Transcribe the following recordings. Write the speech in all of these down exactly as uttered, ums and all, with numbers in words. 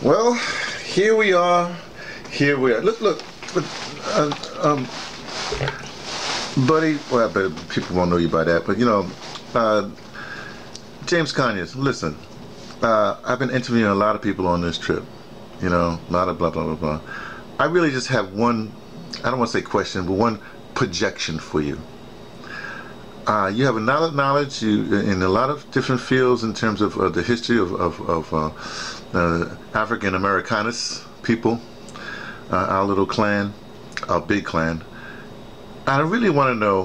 Well, here we are. Here we are. Look, look. But, uh, um, buddy, well, I bet people won't know you by that, but you know, uh, James Conyers, listen, uh, I've been interviewing a lot of people on this trip, you know, a lot of blah, blah, blah, blah. I really just have one, I don't want to say question, but one projection for you. Uh, you have a lot of knowledge you, in a lot of different fields in terms of uh, the history of, of, of uh, uh, African Americanus people, uh, our little clan, our big clan. I really want to know,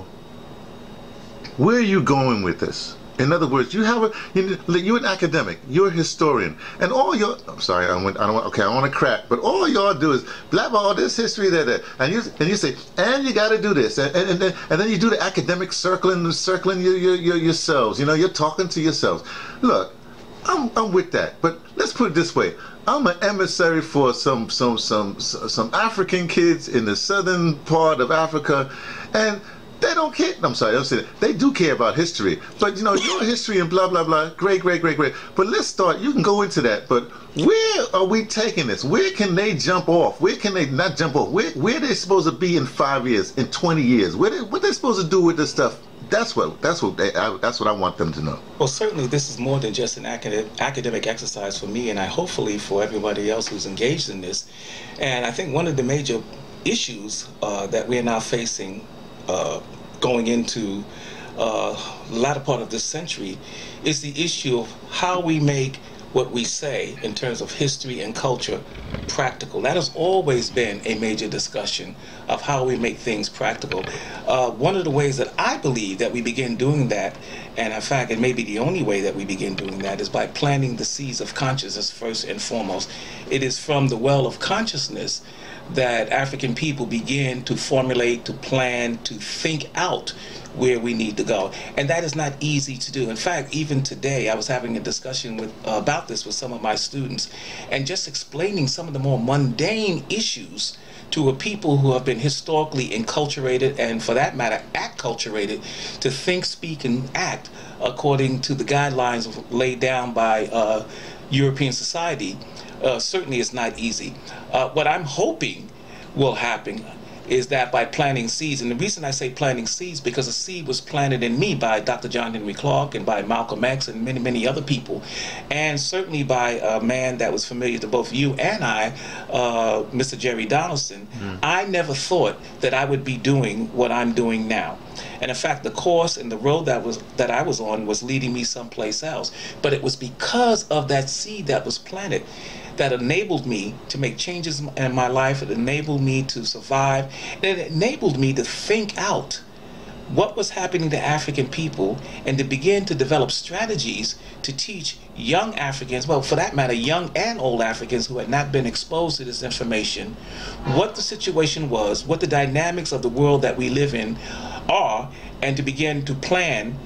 where are you going with this? In other words, you have a you, you're an academic, you're a historian, and all your I'm sorry, I went I don't want okay I want to crack, but all y'all do is blab all this history there, there, and you and you say, and you got to do this, and and, and, then, and then you do the academic circling, circling your, your, your yourselves. You know, you're talking to yourselves. Look, I'm I'm with that, but let's put it this way: I'm an emissary for some some some some African kids in the southern part of Africa, and they don't care. I'm sorry, I'm saying they do care about history, but you know, your history and blah blah blah, great, great, great, great. But let's start. You can go into that, but where are we taking this? Where can they jump off? Where can they not jump off? Where where they supposed to be in five years, in twenty years? Where they, what they supposed to do with this stuff? That's what that's what they, I, that's what I want them to know. Well, certainly this is more than just an academic academic exercise for me, and I hopefully for everybody else who's engaged in this. And I think one of the major issues uh, that we are now facing, Uh, going into uh, the latter part of this century, is the issue of how we make what we say in terms of history and culture practical. That has always been a major discussion of how we make things practical. Uh, one of the ways that I believe that we begin doing that, and in fact it may be the only way that we begin doing that, is by planting the seeds of consciousness first and foremost. It is from the well of consciousness that African people begin to formulate, to plan, to think out where we need to go. And that is not easy to do. In fact, even today, I was having a discussion with, uh, about this with some of my students, and just explaining some of the more mundane issues to a people who have been historically enculturated, and for that matter, acculturated, to think, speak, and act according to the guidelines laid down by uh, European society. Uh, certainly it's not easy. Uh, what I'm hoping will happen is that by planting seeds, and the reason I say planting seeds, because a seed was planted in me by Doctor John Henry Clark and by Malcolm X and many, many other people, and certainly by a man that was familiar to both you and I, uh, Mister Jerry Donaldson. Mm. I never thought that I would be doing what I'm doing now. And in fact, the course and the road that was that I was on was leading me someplace else. But it was because of that seed that was planted that enabled me to make changes in my life. It enabled me to survive. And it enabled me to think out what was happening to African people, and to begin to develop strategies to teach young Africans, well, for that matter, young and old Africans who had not been exposed to this information, what the situation was, what the dynamics of the world that we live in are, and to begin to plan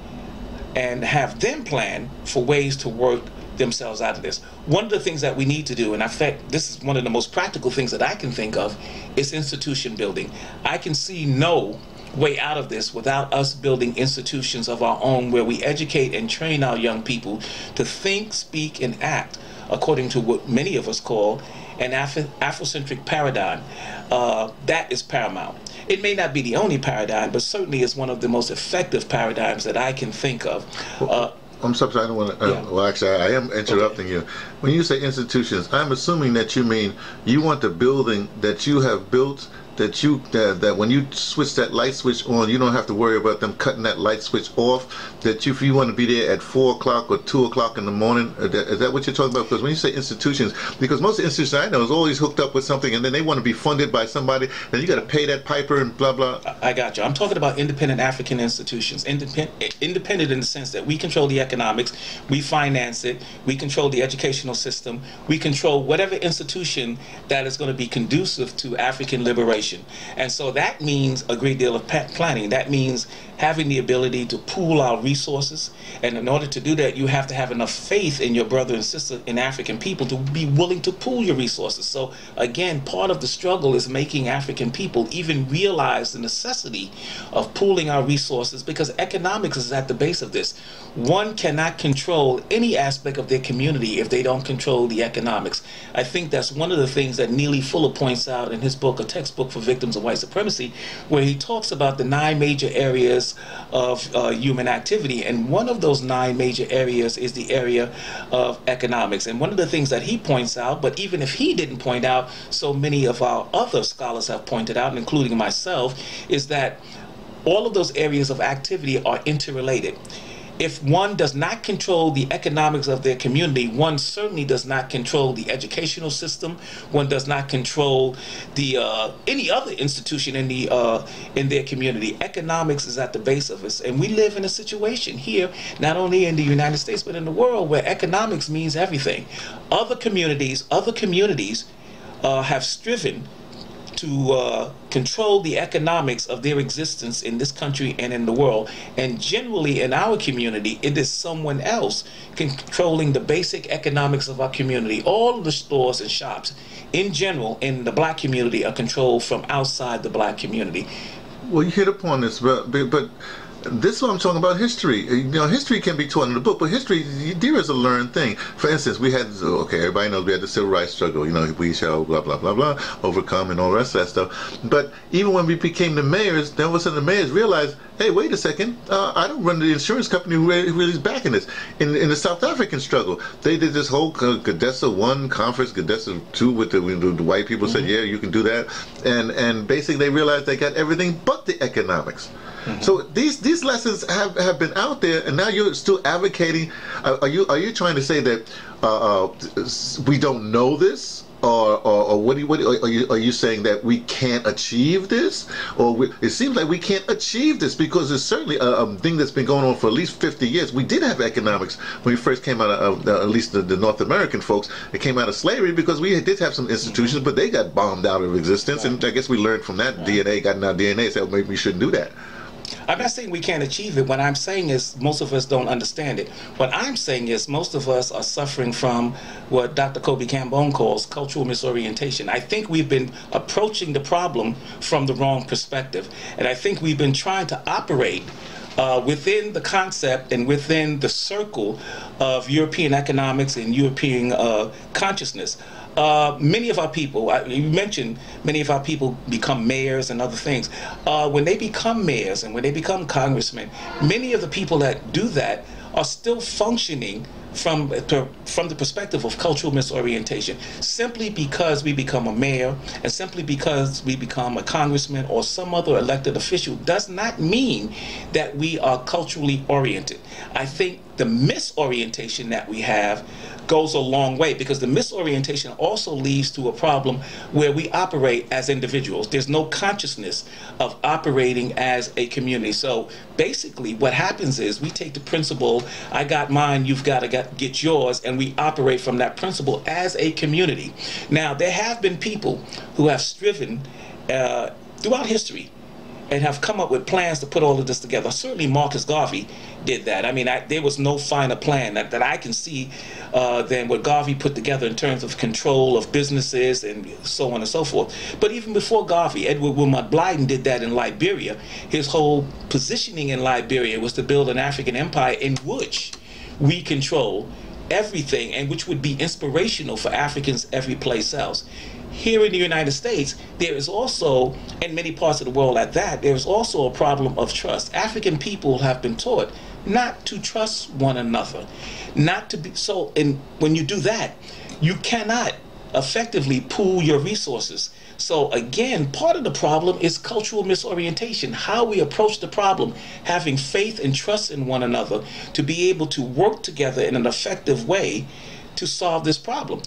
and have them plan for ways to work themselves out of this. One of the things that we need to do, and in fact, this is one of the most practical things that I can think of, is institution building. I can see no way out of this without us building institutions of our own, where we educate and train our young people to think, speak, and act according to what many of us call an Afro Afrocentric paradigm. Uh, that is paramount. It may not be the only paradigm, but certainly is one of the most effective paradigms that I can think of. Uh, I'm sorry, I don't want to, uh, yeah. well actually I am interrupting okay. you. When you say institutions, I'm assuming that you mean you want the building that you have built, that you uh, that when you switch that light switch on, you don't have to worry about them cutting that light switch off, that you, if you want to be there at four o'clock or two o'clock in the morning, is that, is that what you're talking about? Because when you say institutions, because most institutions I know is always hooked up with something, and then they want to be funded by somebody, then you got to pay that piper and blah blah. I got you. I'm talking about independent African institutions, independent, independent in the sense that we control the economics, we finance it, we control the educational system, we control whatever institution that is going to be conducive to African liberation. And so that means a great deal of planning. That means having the ability to pool our resources. And in order to do that, you have to have enough faith in your brother and sister in African people to be willing to pool your resources. So again, part of the struggle is making African people even realize the necessity of pooling our resources, because economics is at the base of this. One cannot control any aspect of their community if they don't control the economics. I think that's one of the things that Neely Fuller points out in his book, A Textbook for Victims of White Supremacy, where he talks about the nine major areas of uh, human activity. And one of those nine major areas is the area of economics. And one of the things that he points out, but even if he didn't point out, so many of our other scholars have pointed out, including myself, is that all of those areas of activity are interrelated. If one does not control the economics of their community, one certainly does not control the educational system. One does not control the uh, any other institution in the uh, in their community. Economics is at the base of us, and we live in a situation here, not only in the United States but in the world, where economics means everything. Other communities, other communities uh, have striven to uh, control the economics of their existence in this country and in the world. And generally in our community, it is someone else controlling the basic economics of our community. All of the stores and shops in general in the black community are controlled from outside the black community. Well, you hit upon this, but, but this is what I'm talking about, history. You know, history can be taught in the book, but history, there is a learned thing. For instance, we had, okay, everybody knows we had the civil rights struggle, you know, we shall blah, blah, blah, blah, overcome and all the rest of that stuff. But even when we became the mayors, then all of a sudden the mayors realized, hey, wait a second, uh, I don't run the insurance company who really, really is backing this. In, in the South African struggle, they did this whole uh, Gadessa one conference, Gadessa two, with the, the, the white people mm-hmm. said, yeah, you can do that. And, and basically they realized they got everything but the economics. Mm-hmm. So these these lessons have, have been out there, and now you're still advocating. Uh, are you are you trying to say that uh, uh, we don't know this, or or, or what, do you, what are you are you saying that we can't achieve this, or we, it seems like we can't achieve this because it's certainly a, a thing that's been going on for at least fifty years. We did have economics when we first came out of uh, at least the, the North American folks. It came out of slavery because we did have some institutions, mm-hmm. but they got bombed out of existence, right. And I guess we learned from that. Right. D N A got in our D N A, said well, maybe we shouldn't do that. I'm not saying we can't achieve it. What I'm saying is most of us don't understand it. What I'm saying is most of us are suffering from what Doctor Kobe Cambone calls cultural misorientation. I think we've been approaching the problem from the wrong perspective. And I think we've been trying to operate uh, within the concept and within the circle of European economics and European uh, consciousness. Uh, many of our people, I, you mentioned many of our people become mayors and other things. Uh, when they become mayors and when they become congressmen, many of the people that do that are still functioning from, from the perspective of cultural misorientation. Simply because we become a mayor and simply because we become a congressman or some other elected official does not mean that we are culturally oriented. I think the misorientation that we have goes a long way, because the misorientation also leads to a problem where we operate as individuals. There's no consciousness of operating as a community. So basically what happens is we take the principle, I got mine, you've got to get, get yours, and we operate from that principle as a community. Now, there have been people who have striven uh, throughout history and have come up with plans to put all of this together. Certainly Marcus Garvey did that. I mean, I, there was no finer plan that, that I can see uh, than what Garvey put together in terms of control of businesses and so on and so forth. But even before Garvey, Edward Wilmot Blyden did that in Liberia. His whole positioning in Liberia was to build an African empire in which we control everything and which would be inspirational for Africans every place else. Here in the United States, there is also, in many parts of the world at that, there is also a problem of trust. African people have been taught not to trust one another, not to be, so, and when you do that, you cannot effectively pool your resources. So again, part of the problem is cultural misorientation, how we approach the problem, having faith and trust in one another to be able to work together in an effective way to solve this problem.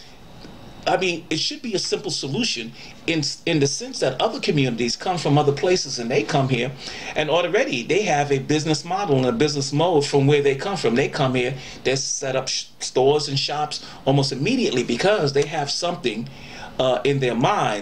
I mean, it should be a simple solution in in the sense that other communities come from other places and they come here, and already they have a business model and a business mode from where they come from. They come here, they set up sh stores and shops almost immediately because they have something uh, in their minds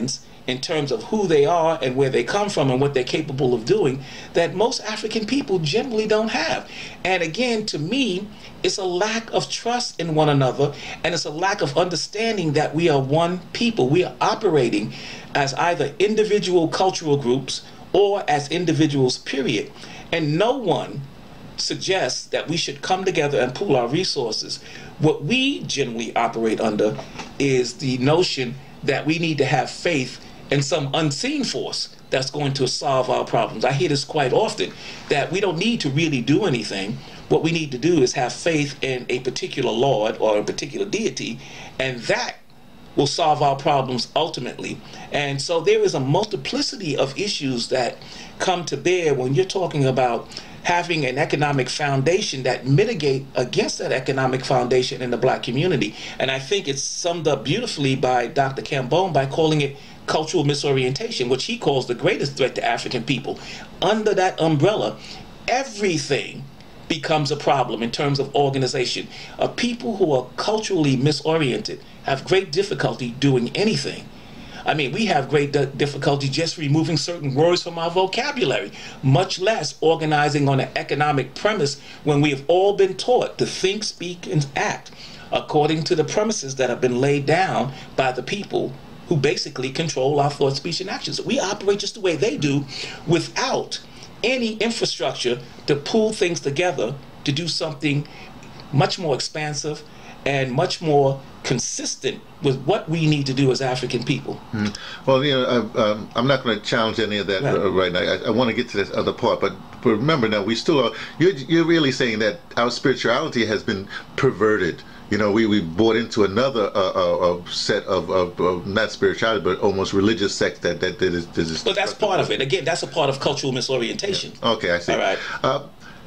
in terms of who they are and where they come from and what they're capable of doing that most African people generally don't have. And again, to me, it's a lack of trust in one another, and it's a lack of understanding that we are one people. We are operating as either individual cultural groups or as individuals, period. And no one suggests that we should come together and pool our resources. What we generally operate under is the notion that we need to have faith in some unseen force that's going to solve our problems. I hear this quite often, that we don't need to really do anything. What we need to do is have faith in a particular Lord or a particular deity, and that will solve our problems ultimately. And so there is a multiplicity of issues that come to bear when you're talking about having an economic foundation that mitigate against that economic foundation in the black community. And I think it's summed up beautifully by Doctor Cambone by calling it cultural misorientation, which he calls the greatest threat to African people. Under that umbrella, everything becomes a problem in terms of organization. Uh, people who are culturally misoriented have great difficulty doing anything. I mean, we have great difficulty just removing certain words from our vocabulary, much less organizing on an economic premise when we have all been taught to think, speak, and act according to the premises that have been laid down by the people who basically control our thought, speech, and actions. We operate just the way they do without any infrastructure to pull things together to do something much more expansive and much more consistent with what we need to do as African people. Mm. Well, you know, I, um, I'm not going to challenge any of that right, uh, right now. I, I want to get to this other part, but, but remember now, we still are, you're, you're really saying that our spirituality has been perverted. You know, we, we bought into another uh, uh, uh, set of, of, of, not spirituality, but almost religious sects that, that, that is... That is well, that's part of it. Again, that's a part of cultural misorientation. Yeah. Okay, I see. All right. Uh,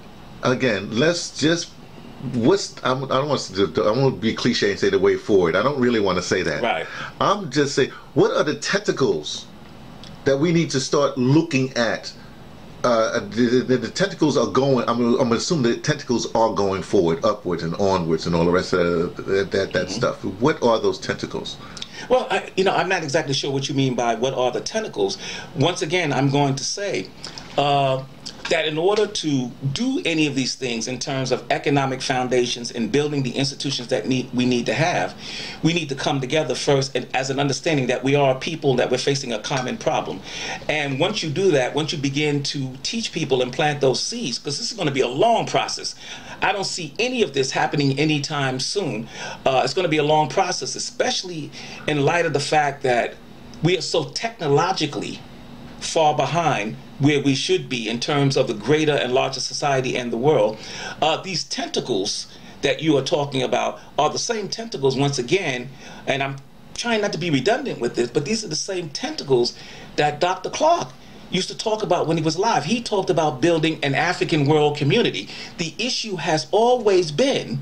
again, let's just... What's I'm, I don't want to I don't want to be cliche and say the way forward. I don't really want to say that. Right. I'm just saying, what are the tentacles that we need to start looking at? Uh, the, the, the tentacles are going. I'm, I'm assuming the tentacles are going forward, upwards, and onwards, and all the rest of that that, that mm-hmm. stuff. What are those tentacles? Well, I, you know, I'm not exactly sure what you mean by what are the tentacles. Once again, I'm going to say. Uh, that in order to do any of these things in terms of economic foundations and building the institutions that need, we need to have, we need to come together first and as an understanding that we are a people, that we're facing a common problem. And once you do that, once you begin to teach people and plant those seeds, because this is going to be a long process. I don't see any of this happening anytime soon. Uh, it's going to be a long process, especially in light of the fact that we are so technologically far behind where we should be in terms of the greater and larger society and the world. Uh, these tentacles that you are talking about are the same tentacles, once again, and I'm trying not to be redundant with this, but these are the same tentacles that Doctor Clark used to talk about when he was alive. He talked about building an African world community. The issue has always been,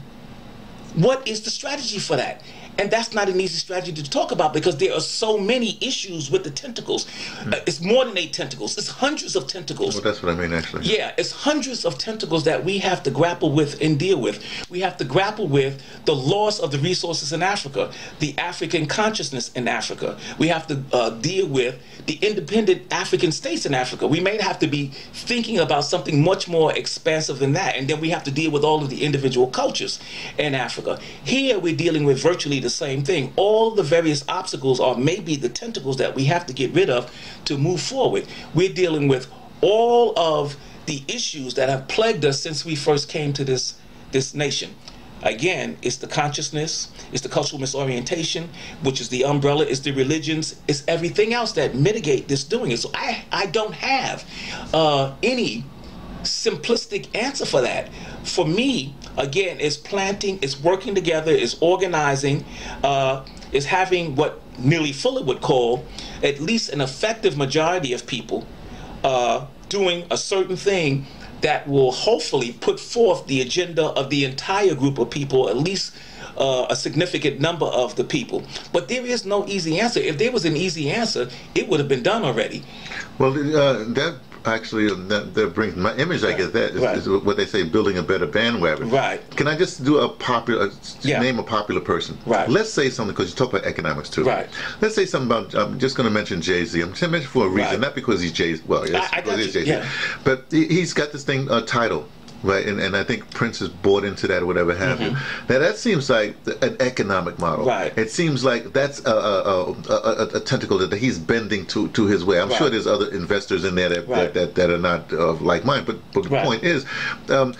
what is the strategy for that? And that's not an easy strategy to talk about because there are so many issues with the tentacles. Mm. Uh, it's more than eight tentacles. It's hundreds of tentacles. Well, that's what I mean, actually. Yeah, it's hundreds of tentacles that we have to grapple with and deal with. We have to grapple with the loss of the resources in Africa, the African consciousness in Africa. We have to uh, deal with the independent African states in Africa. We may have to be thinking about something much more expansive than that. And then we have to deal with all of the individual cultures in Africa. Here we're dealing with virtually the same thing. All the various obstacles are maybe the tentacles that we have to get rid of to move forward. We're dealing with all of the issues that have plagued us since we first came to this, this nation. Again, it's the consciousness, it's the cultural misorientation, which is the umbrella, it's the religions, it's everything else that mitigate this doing it. So I, I don't have uh, any simplistic answer for that. For me, again, it's planting, it's working together, it's organizing, uh, it's having what Neely Fuller would call at least an effective majority of people uh, doing a certain thing that will hopefully put forth the agenda of the entire group of people, at least uh, a significant number of the people. But there is no easy answer. If there was an easy answer, it would have been done already. Well, uh, that actually, that, that brings my image. I get that is, Right. is what they say, building a better bandwagon. Right. Can I just do a popular, Yeah. name a popular person? Right. Let's say something, because you talk about economics too. Right. Let's say something about, I'm just going to mention Jay-Z. I'm just going to mention for a reason, Right. not because he's Jay-Z. Well, yes, I- I because got he's you. Jay-Z. Yeah. But he, he's got this thing, uh, title. Right, and, and I think Prince has bought into that or whatever have you. Now that seems like an economic model. Right. It seems like that's a, a, a, a, a tentacle that he's bending to, to his way. I'm Right. sure there's other investors in there that Right. that, that, that are not of like mine. But, but the Right. point is, um,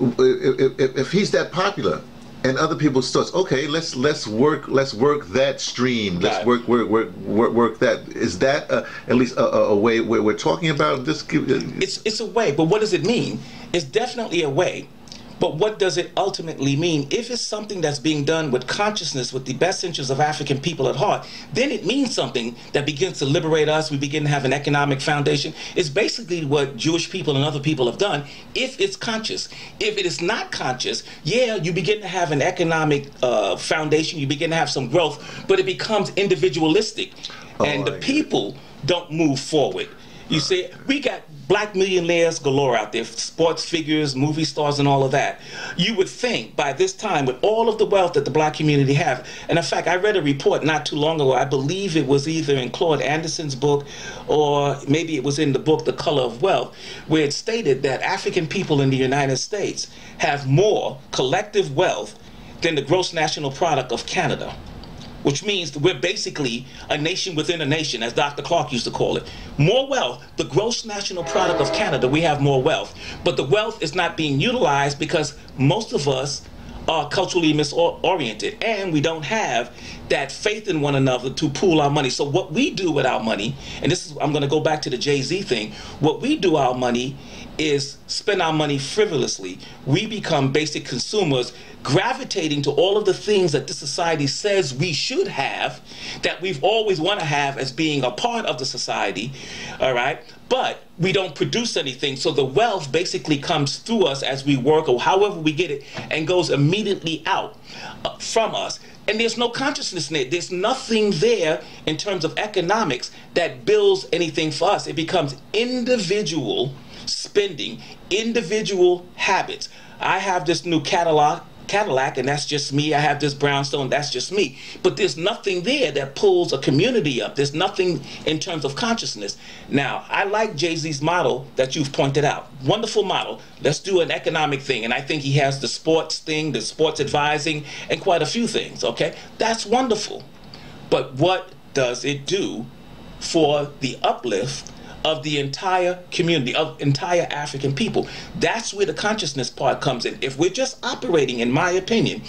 if, if, if he's that popular, and other people starts, okay, let's let's work let's work that stream. Let's Right. work work work work work that. Is that uh, at least a, a, a way where we're talking about this? It's it's a way, but what does it mean? It's definitely a way. But what does it ultimately mean? If it's something that's being done with consciousness, with the best interests of African people at heart, then it means something that begins to liberate us. We begin to have an economic foundation. It's basically what Jewish people and other people have done if it's conscious. If it is not conscious, yeah, you begin to have an economic uh, foundation, you begin to have some growth, but it becomes individualistic. Oh, and the I get it. people don't move forward. You see, we got black millionaires galore out there, sports figures, movie stars, and all of that. You would think by this time, with all of the wealth that the black community have, and in fact, I read a report not too long ago, I believe it was either in Claude Anderson's book, or maybe it was in the book, The Color of Wealth, where it stated that African people in the United States have more collective wealth than the gross national product of Canada. Which means that we're basically a nation within a nation, as Doctor Clark used to call it. More wealth, the gross national product of Canada, we have more wealth. But the wealth is not being utilized because most of us are culturally misoriented, and we don't have that faith in one another to pool our money. So what we do with our money, and this is, I'm going to go back to the Jay-Z thing, what we do our money is spend our money frivolously. We become basic consumers, gravitating to all of the things that this society says we should have, that we've always want to have as being a part of the society, all right? But we don't produce anything, so the wealth basically comes through us as we work or however we get it and goes immediately out uh, from us. And there's no consciousness in it. There's nothing there in terms of economics that builds anything for us. It becomes individual spending, individual habits. I have this new Cadillac, Cadillac, and that's just me. I have this brownstone, that's just me. But there's nothing there that pulls a community up. There's nothing in terms of consciousness. Now, I like Jay-Z's model that you've pointed out. Wonderful model. Let's do an economic thing. And I think he has the sports thing, the sports advising, and quite a few things, okay? That's wonderful. But what does it do for the uplift of the entire community, of entire African people? That's where the consciousness part comes in. If we're just operating, in my opinion,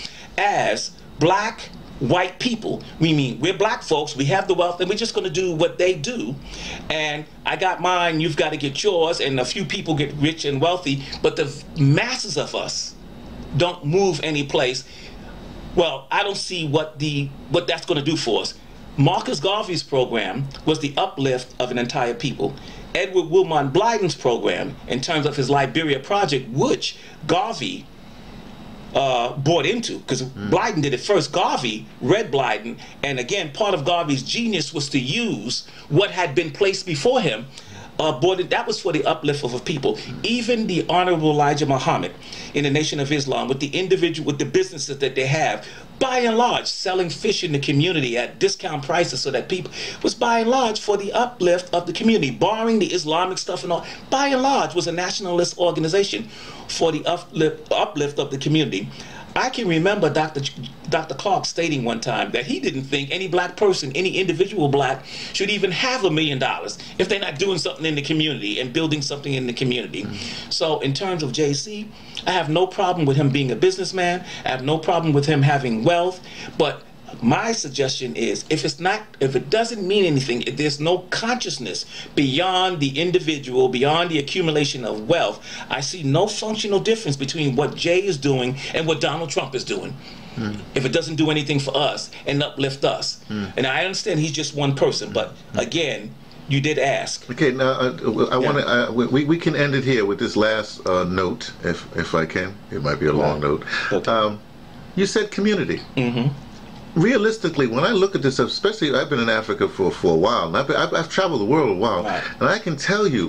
as black, white people, we mean we're black folks, we have the wealth, and we're just going to do what they do. And I got mine, you've got to get yours, and a few people get rich and wealthy, but the masses of us don't move any place. Well, I don't see what the what that's going to do for us. Marcus Garvey's program was the uplift of an entire people. Edward Wilmot Blyden's program, in terms of his Liberia project, which Garvey uh, bought into, because mm. Blyden did it first. Garvey read Blyden, and again, part of Garvey's genius was to use what had been placed before him. Uh, bought it, that was for the uplift of a people. Even the Honorable Elijah Muhammad in the Nation of Islam, with the individual, with the businesses that they have, by and large, selling fish in the community at discount prices so that people, was by and large for the uplift of the community, barring the Islamic stuff and all, by and large was a nationalist organization for the uplift, uplift of the community. I can remember Doctor Doctor Clark stating one time that he didn't think any black person, any individual black, should even have a million dollars if they're not doing something in the community and building something in the community. Mm-hmm. So in terms of Jay-Z, I have no problem with him being a businessman. I have no problem with him having wealth. But my suggestion is, if it's not, if it doesn't mean anything, if there's no consciousness beyond the individual, beyond the accumulation of wealth, I see no functional difference between what Jay is doing and what Donald Trump is doing. Mm. If it doesn't do anything for us and uplift us. Mm. And I understand he's just one person, but again, you did ask. Okay, now uh, I want to. Uh, we we can end it here with this last uh, note, if if I can. It might be a long note. Okay. Um, you said community. Mm-hmm. Realistically, when I look at this, especially I've been in Africa for, for a while, and I've, been, I've, I've traveled the world a while, right. And I can tell you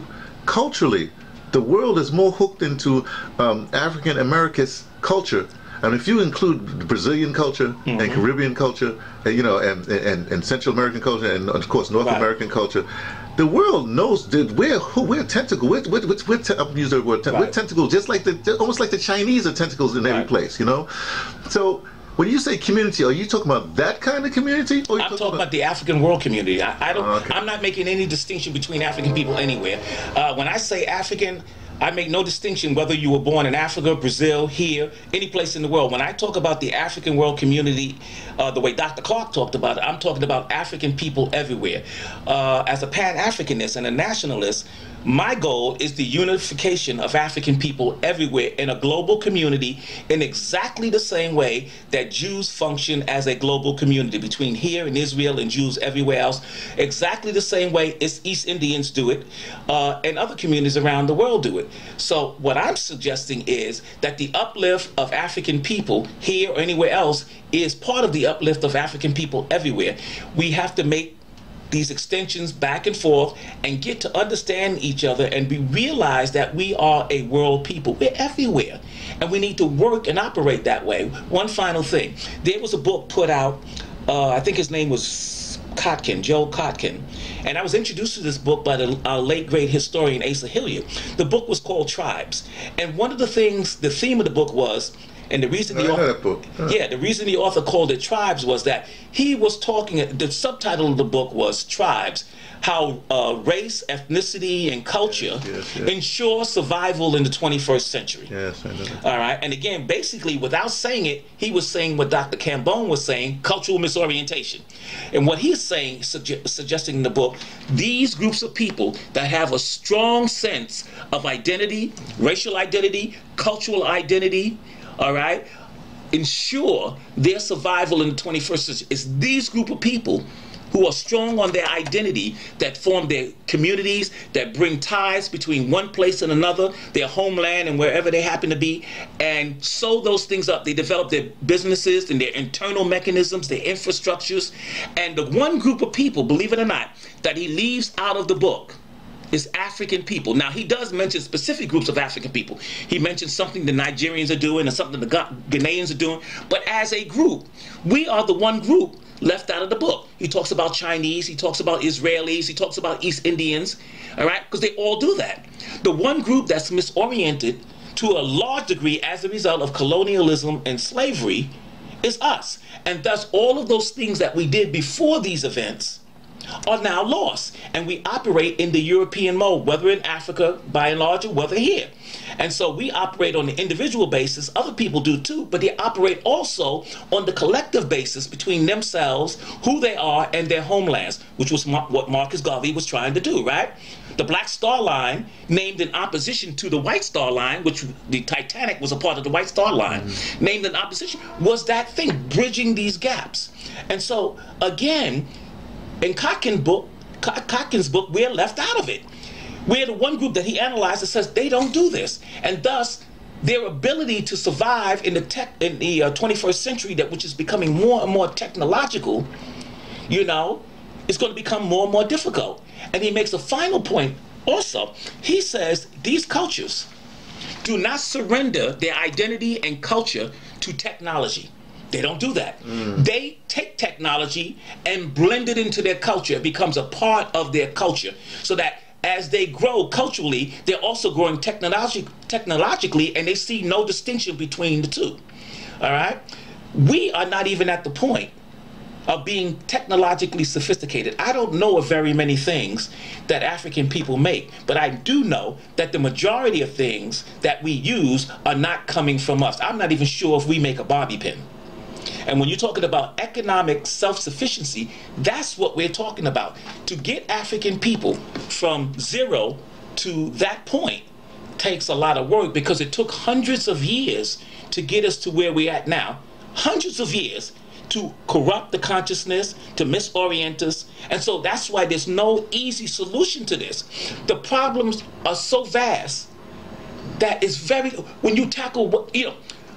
culturally, the world is more hooked into um, African America's culture. And if you include Brazilian culture mm-hmm. and Caribbean culture, and, you know, and, and and Central American culture, and of course North right. American culture, the world knows that we're we're tentacle. We're we're, we're, we're te- I'm using the word right. we're tentacles, just like the almost like the Chinese are tentacles in right. every place, you know. So when you say community, are you talking about that kind of community? Or are you I'm talking, talking about, about the African world community. I, I don't. Oh, okay. I'm not making any distinction between African people anywhere. Uh, when I say African, I make no distinction whether you were born in Africa, Brazil, here, any place in the world. When I talk about the African world community, uh, the way Doctor Clark talked about it, I'm talking about African people everywhere. Uh, as a Pan-Africanist and a nationalist, my goal is the unification of African people everywhere in a global community in exactly the same way that Jews function as a global community between here and Israel and Jews everywhere else. Exactly the same way as East Indians do it uh, and other communities around the world do it. So what I'm suggesting is that the uplift of African people here or anywhere else is part of the uplift of African people everywhere. We have to make these extensions back and forth and get to understand each other and we realize that we are a world people. We're everywhere and we need to work and operate that way. One final thing, there was a book put out, uh, I think his name was Kotkin, Joe Kotkin, and I was introduced to this book by the uh, late great historian Asa Hilliard. The book was called Tribes, and one of the things, the theme of the book was, and the reason the author, huh. yeah, the reason the author called it Tribes was that he was talking. The subtitle of the book was Tribes: How uh, Race, Ethnicity, and Culture yes, yes, yes. ensure survival in the twenty-first century. Yes, I know that. All right, and again, basically, without saying it, he was saying what Doctor Cambone was saying: cultural misorientation. And what he's saying, suge- suggesting in the book, these groups of people that have a strong sense of identity, racial identity, cultural identity. All right, ensure their survival in the twenty-first century. It's these group of people who are strong on their identity that form their communities, that bring ties between one place and another, their homeland and wherever they happen to be, and sew those things up. They develop their businesses and their internal mechanisms, their infrastructures. And the one group of people, believe it or not, that he leaves out of the book is African people. Now, he does mention specific groups of African people. He mentions something the Nigerians are doing and something the Ghanaians are doing. But as a group, we are the one group left out of the book. He talks about Chinese, he talks about Israelis, he talks about East Indians, all right? Because they all do that. The one group that's misoriented to a large degree as a result of colonialism and slavery is us. And thus, all of those things that we did before these events are now lost, and we operate in the European mode, whether in Africa by and large or whether here. And so we operate on the individual basis. Other people do too, but they operate also on the collective basis between themselves, who they are, and their homelands, which was Mar- what Marcus Garvey was trying to do, right? The Black Star Line, named in opposition to the White Star Line, which the Titanic was a part of the White Star Line, mm-hmm. named in opposition, was that thing, bridging these gaps. And so, again, in Kotkin's book, Kotkin's book, we're left out of it. We're the one group that he analyzed that says they don't do this, and thus their ability to survive in the tech in the uh, twenty-first century, that which is becoming more and more technological, you know, is going to become more and more difficult. And he makes a final point. Also, he says these cultures do not surrender their identity and culture to technology. They don't do that. Mm. They take technology and blend it into their culture. It becomes a part of their culture, so that as they grow culturally, they're also growing technologi- technologically, and they see no distinction between the two. All right? We are not even at the point of being technologically sophisticated. I don't know of very many things that African people make, but I do know that the majority of things that we use are not coming from us. I'm not even sure if we make a bobby pin. And when you're talking about economic self-sufficiency, that's what we're talking about. To get African people from zero to that point takes a lot of work, because it took hundreds of years to get us to where we're at now. Hundreds of years to corrupt the consciousness, to misorient us. And so that's why there's no easy solution to this. The problems are so vast that it's very, when you tackle what, you know,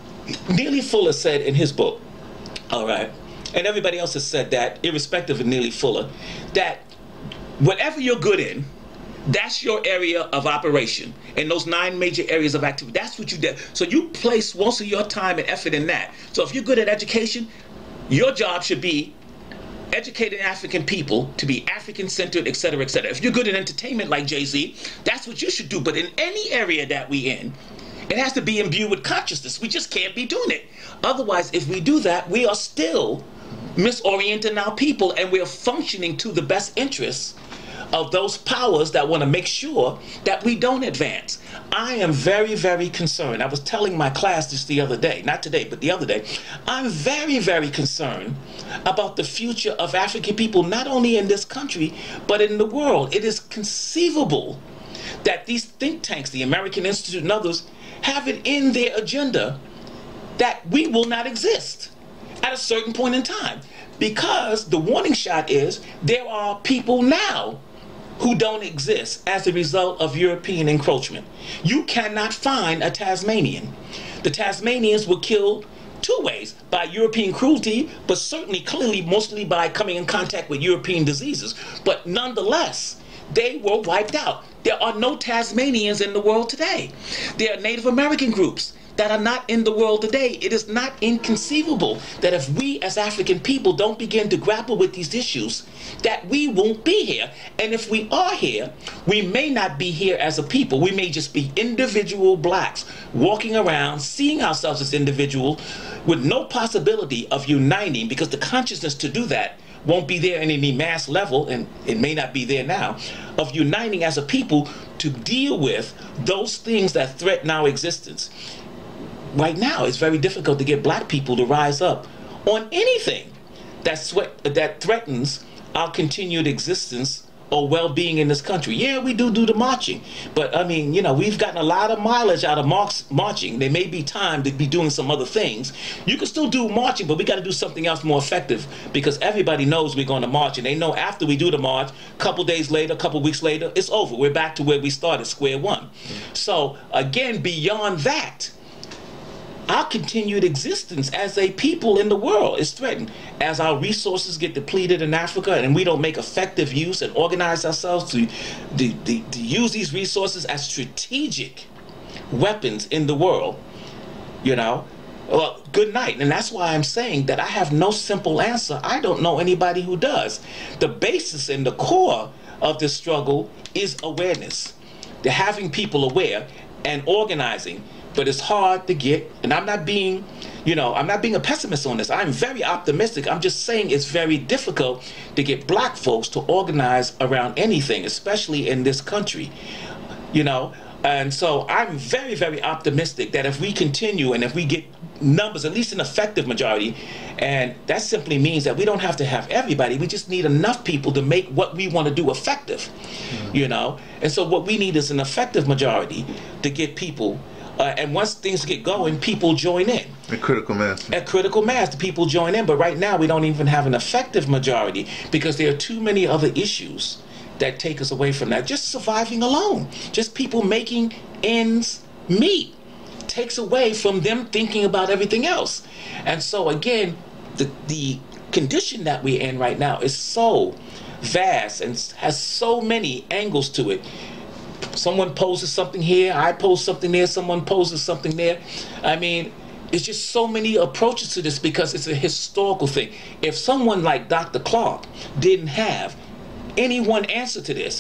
Neely Fuller said in his book, all right, and everybody else has said that, irrespective of Neely Fuller, that whatever you're good in, That's your area of operation, and those nine major areas of activity. That's what you did. So you place most of your time and effort in that. So if you're good at education, your job should be educating African people to be African-centered, et cetera, et cetera. If you're good at entertainment like Jay-Z, that's what you should do. But in any area that we in, it has to be imbued with consciousness. We just can't be doing it. Otherwise, if we do that, we are still misorienting our people, and we're functioning to the best interests of those powers that want to make sure that we don't advance. I am very, very concerned. I was telling my class this the other day, not today, but the other day. I'm very, very concerned about the future of African people, not only in this country, but in the world. It is conceivable that these think tanks, the American Institute and others, have it in their agenda that we will not exist at a certain point in time. Because the warning shot is there are people now who don't exist as a result of European encroachment. You cannot find a Tasmanian. The Tasmanians were killed two ways, by European cruelty, but certainly clearly mostly by coming in contact with European diseases. But nonetheless, they were wiped out. There are no Tasmanians in the world today. There are Native American groups that are not in the world today. It is not inconceivable that if we as African people don't begin to grapple with these issues, that we won't be here. And if we are here, we may not be here as a people. We may just be individual blacks walking around, seeing ourselves as individuals with no possibility of uniting, because the consciousness to do that won't be there in any mass level, and it may not be there now, of uniting as a people to deal with those things that threaten our existence. Right now, it's very difficult to get black people to rise up on anything that sweat, that threatens our continued existence or well-being in this country. Yeah, we do do the marching, but I mean, you know, we've gotten a lot of mileage out of march, marching. There may be time to be doing some other things. You can still do marching, but we got to do something else more effective, because everybody knows we're going to march, and they know after we do the march, a couple days later, a couple weeks later, it's over. We're back to where we started, square one. Mm-hmm. So again, beyond that, our continued existence as a people in the world is threatened as our resources get depleted in Africa, and we don't make effective use and organize ourselves to, to, to, to use these resources as strategic weapons in the world. You know, well, good night. And that's why I'm saying that I have no simple answer. I don't know anybody who does. The basis and the core of this struggle is awareness. They're having people aware and organizing. But it's hard to get, and I'm not being, you know, I'm not being a pessimist on this. I'm very optimistic. I'm just saying it's very difficult to get black folks to organize around anything, especially in this country, you know. And so I'm very, very optimistic that if we continue and if we get numbers, at least an effective majority, and that simply means that we don't have to have everybody. We just need enough people to make what we want to do effective, mm-hmm. you know. And so what we need is an effective majority to get people. Uh, and once things get going, people join in. A critical mass. At critical mass, the people join in. But right now, we don't even have an effective majority because there are too many other issues that take us away from that. Just surviving alone, just people making ends meet, takes away from them thinking about everything else. And so again, the the condition that we're in right now is so vast and has so many angles to it. Someone poses something here, I pose something there, someone poses something there. I mean, it's just so many approaches to this because it's a historical thing. If someone like Doctor Clark didn't have any one answer to this,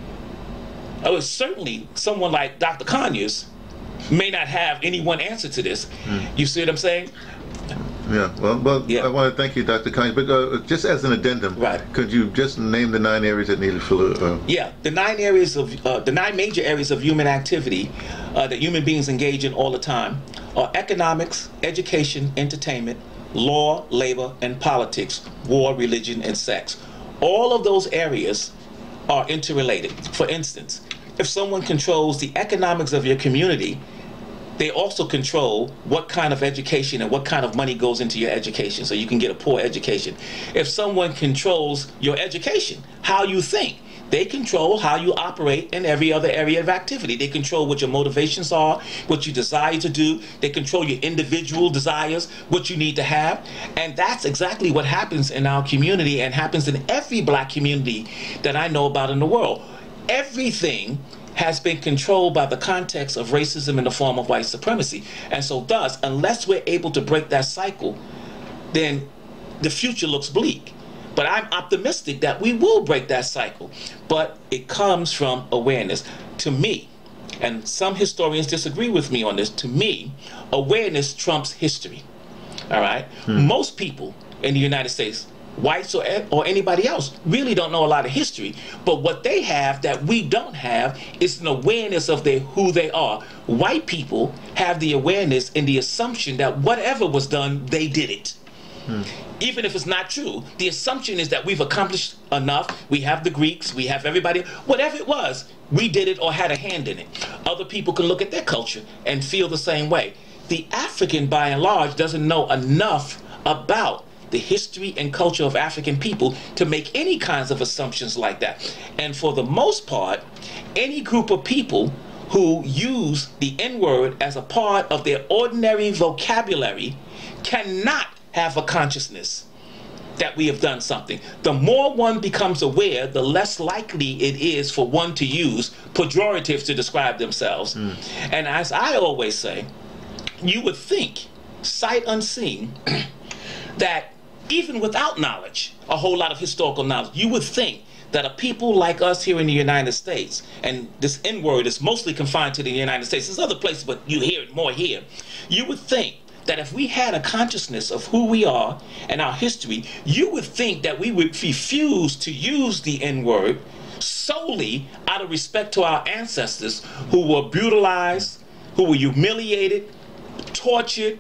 oh, certainly someone like Doctor Conyers may not have any one answer to this. Mm. You see what I'm saying? Yeah, well, well yeah. I want to thank you, Doctor Conyers, but uh, just as an addendum, right. could you just name the nine areas that needed for? Uh, yeah, the nine areas of uh, the nine major areas of human activity uh, that human beings engage in all the time are economics, education, entertainment, law, labor, and politics, war, religion, and sex. All of those areas are interrelated. For instance, if someone controls the economics of your community, they also control what kind of education and what kind of money goes into your education, so you can get a poor education. If someone controls your education, how you think, they control how you operate in every other area of activity. They control what your motivations are, what you desire to do. They control your individual desires, what you need to have. And that's exactly what happens in our community and happens in every black community that I know about in the world. everything has been controlled by the context of racism in the form of white supremacy. And so thus, unless we're able to break that cycle, then the future looks bleak. But I'm optimistic that we will break that cycle. But it comes from awareness. To me, and some historians disagree with me on this, to me, awareness trumps history. All right? Hmm. Most people in the United States, whites or, or anybody else, really don't know a lot of history. But what they have that we don't have is an awareness of their, who they are. White people have the awareness and the assumption that whatever was done, they did it. Hmm. Even if it's not true, the assumption is that we've accomplished enough. We have the Greeks, we have everybody, whatever it was, we did it or had a hand in it. Other people can look at their culture and feel the same way. The African, by and large, doesn't know enough about the history and culture of African people to make any kinds of assumptions like that. And for the most part, any group of people who use the N-word as a part of their ordinary vocabulary cannot have a consciousness that we have done something. The more one becomes aware, the less likely it is for one to use pejoratives to describe themselves. Mm. And as I always say, you would think, sight unseen, that even without knowledge, a whole lot of historical knowledge, you would think that a people like us here in the United States, and this N-word is mostly confined to the United States, there's other places, but you hear it more here, you would think that if we had a consciousness of who we are and our history, you would think that we would refuse to use the N-word solely out of respect to our ancestors who were brutalized, who were humiliated, tortured,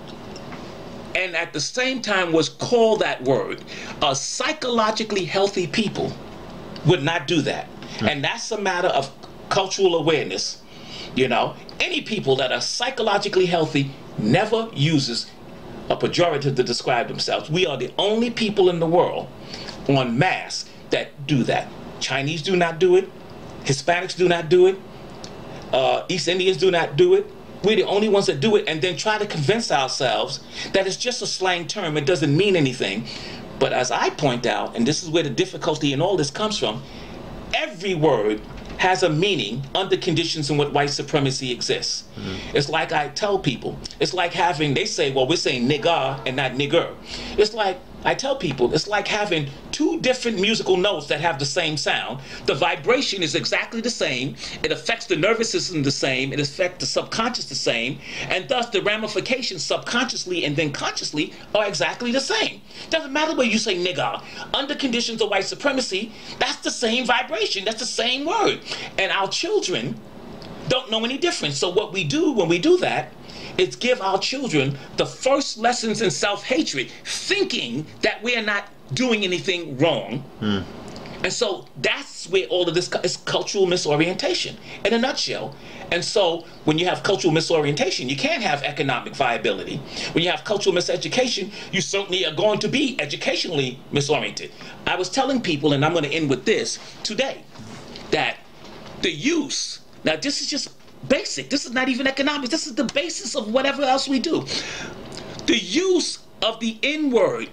and at the same time was called that word. A psychologically healthy people would not do that. Mm. And that's a matter of cultural awareness. You know, any people that are psychologically healthy never uses a pejorative to describe themselves. We are the only people in the world en masse that do that. Chinese do not do it. Hispanics do not do it. Uh, East Indians do not do it. We're the only ones that do it, and then try to convince ourselves that it's just a slang term. It doesn't mean anything. But as I point out, and this is where the difficulty in all this comes from, every word has a meaning under conditions in which white supremacy exists. Mm-hmm. It's like I tell people, it's like having, they say, well, we're saying nigger and not nigger. It's like, I tell people, it's like having two different musical notes that have the same sound. The vibration is exactly the same. It affects the nervous system the same. It affects the subconscious the same. And thus the ramifications subconsciously and then consciously are exactly the same. Doesn't matter whether you say nigger. Under conditions of white supremacy, that's the same vibration. That's the same word. And our children don't know any difference. So what we do when we do that is give our children the first lessons in self-hatred, thinking that we are not doing anything wrong. Mm. And so that's where all of this is cultural misorientation in a nutshell. And so when you have cultural misorientation, you can't have economic viability. When you have cultural miseducation, you certainly are going to be educationally misoriented. I was telling people, and I'm going to end with this today, that the use, now this is just basic, this is not even economics, this is the basis of whatever else we do. The use of the N-word,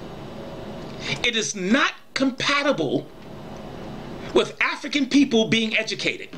it is not compatible with African people being educated.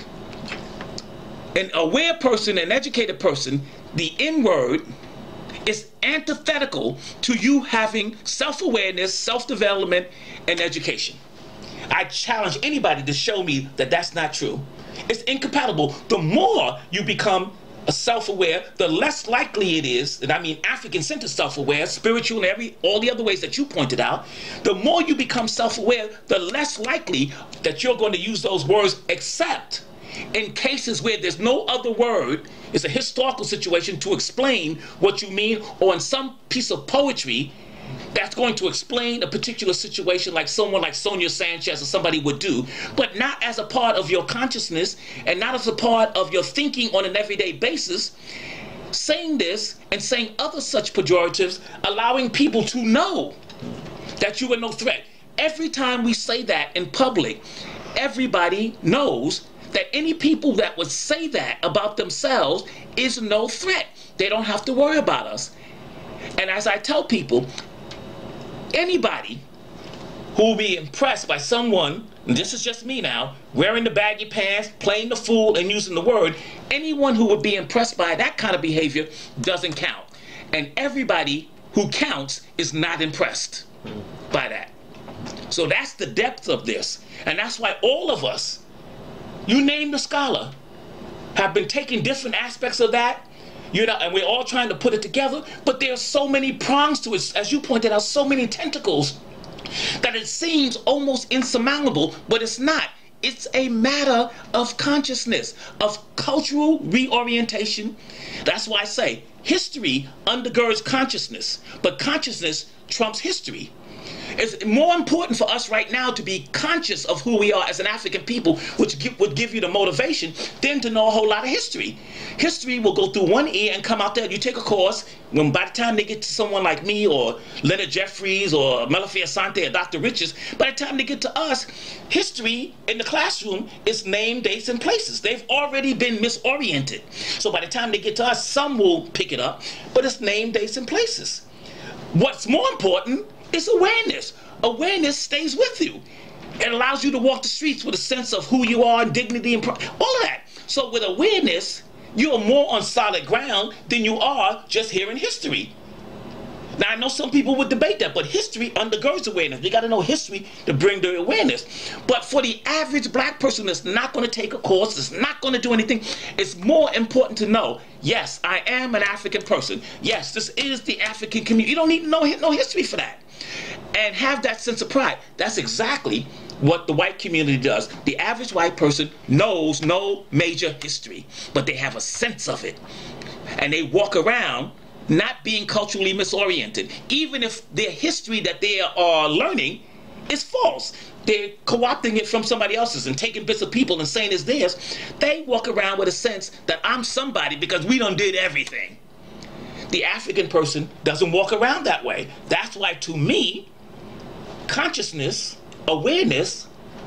An aware person, an educated person, the N-word is antithetical to you having self-awareness, self-development, and education. I challenge anybody to show me that that's not true. It's incompatible. The more you become self-aware, the less likely it is, and I mean African-centered self-aware, spiritual, and every all the other ways that you pointed out, the more you become self-aware, the less likely that you're going to use those words, except in cases where there's no other word, it's a historical situation to explain what you mean, or in some piece of poetry that's going to explain a particular situation like someone like Sonia Sanchez or somebody would do, but not as a part of your consciousness and not as a part of your thinking on an everyday basis. Saying this and saying other such pejoratives, allowing people to know that you are no threat. Every time we say that in public, everybody knows that any people that would say that about themselves is no threat. They don't have to worry about us. And as I tell people, anybody who who will be impressed by someone, and this is just me now, wearing the baggy pants, playing the fool, and using the word. Anyone who would be impressed by that kind of behavior doesn't count. And everybody who counts is not impressed by that. So that's the depth of this. And that's why all of us, you name the scholar, have been taking different aspects of that, you know, and we're all trying to put it together, but there's so many prongs to it, as you pointed out, so many tentacles, that it seems almost insurmountable, but it's not. It's a matter of consciousness, of cultural reorientation. That's why I say history undergirds consciousness, but consciousness trumps history. It's more important for us right now to be conscious of who we are as an African people, which give, would give you the motivation, than to know a whole lot of history. History will go through one ear and come out there. You take a course, when by the time they get to someone like me or Leonard Jeffries or Malafi Asante or Doctor Richards, by the time they get to us, history in the classroom is name, dates, and places. They've already been misoriented. So by the time they get to us, some will pick it up, but it's name, dates, and places. What's more important is awareness. Awareness stays with you. It allows you to walk the streets with a sense of who you are and dignity and all of that. So with awareness, you're more on solid ground than you are just hearing history. Now, I know some people would debate that, but history undergirds awareness. You got to know history to bring the awareness. But for the average black person that's not going to take a course, that's not going to do anything, it's more important to know, yes, I am an African person. Yes, this is the African community. You don't need to know no history for that. And have that sense of pride. That's exactly what the white community does. The average white person knows no major history, but they have a sense of it. And they walk around not being culturally misoriented, even if their history that they are learning is false. They're co-opting it from somebody else's and taking bits of people and saying it's theirs. They walk around with a sense that I'm somebody because we done did everything. The African person doesn't walk around that way. That's why, to me, consciousness, awareness,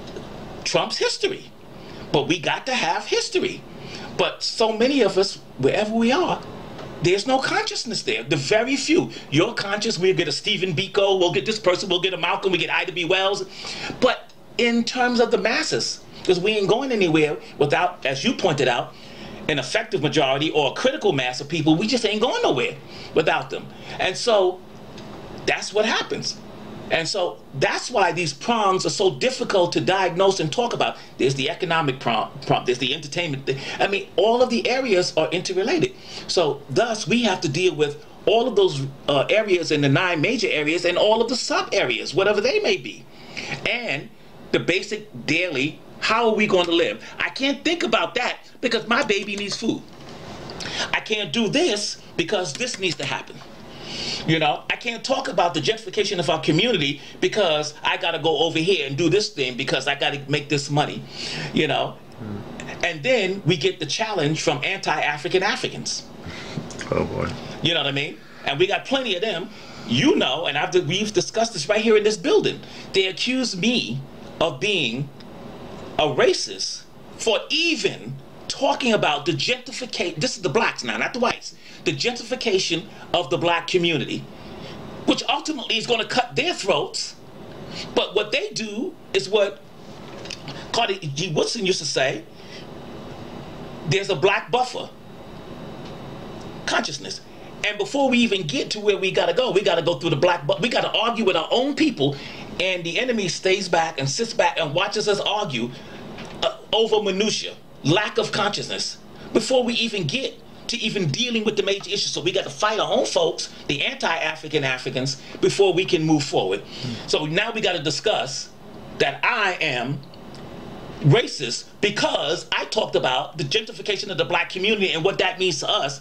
trumps history. But we got to have history. But so many of us, wherever we are, there's no consciousness there. The very few. You're conscious, we'll get a Stephen Biko, we'll get this person, we'll get a Malcolm, we get Ida B. Wells. But in terms of the masses, because we ain't going anywhere without, as you pointed out, an effective majority or a critical mass of people, we just ain't going nowhere without them. And so that's what happens. And so that's why these prongs are so difficult to diagnose and talk about. There's the economic prong, prong there's the entertainment thing. I mean, all of the areas are interrelated. So thus, we have to deal with all of those uh, areas in the nine major areas and all of the sub areas, whatever they may be. And the basic daily, how are we going to live? I can't think about that because my baby needs food. I can't do this because this needs to happen. You know, I can't talk about the gentrification of our community because I got to go over here and do this thing because I got to make this money, you know. Mm. And then we get the challenge from anti-African Africans. Oh, boy. You know what I mean? And we got plenty of them. You know, and I've, we've discussed this right here in this building. They accuse me of being a racist for even talking about the gentrification. This is the blacks now, not the whites. The gentrification of the black community, which ultimately is going to cut their throats. But what they do is what Carter G. Woodson used to say, there's a black buffer consciousness. And before we even get to where we got to go, we got to go through the black buffer. We got to argue with our own people, and the enemy stays back and sits back and watches us argue uh, over minutia, lack of consciousness, before we even get to even dealing with the major issues. So we got to fight our own folks, the anti-African Africans, before we can move forward. Mm. So now we got to discuss that I am racist because I talked about the gentrification of the black community and what that means to us.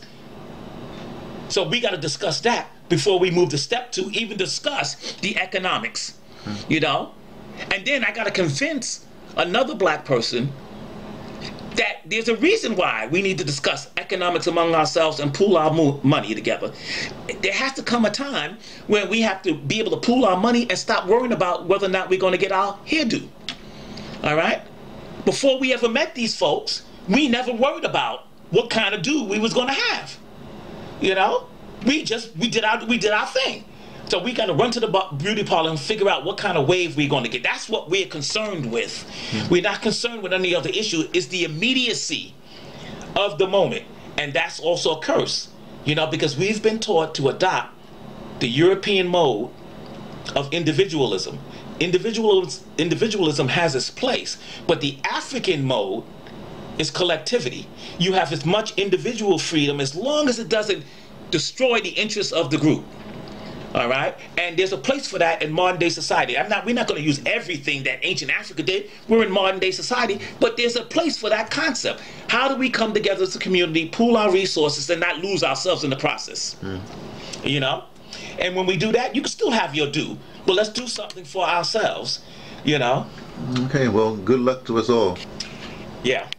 So we got to discuss that before we move to step two, even discuss the economics, mm. you know? And then I got to convince another black person that there's a reason why we need to discuss economics among ourselves and pool our mo money together. There has to come a time when we have to be able to pool our money and stop worrying about whether or not we're going to get our hairdo. All right? Before we ever met these folks, we never worried about what kind of do we was going to have. You know? We just, we did our, we did our thing. So we got to run to the beauty parlor and figure out what kind of wave we're going to get. That's what we're concerned with. Mm-hmm. We're not concerned with any other issue. It's the immediacy of the moment. And that's also a curse, you know, because we've been taught to adopt the European mode of individualism. Individualism, individualism has its place, but the African mode is collectivity. You have as much individual freedom as long as it doesn't destroy the interests of the group. All right, and there's a place for that in modern day society. I'm not. We're not going to use everything that ancient Africa did. We're in modern day society, but there's a place for that concept. How do we come together as a community, pool our resources, and not lose ourselves in the process? Mm. You know, and when we do that, you can still have your due, but let's do something for ourselves. You know. Okay. Well, good luck to us all. Yeah.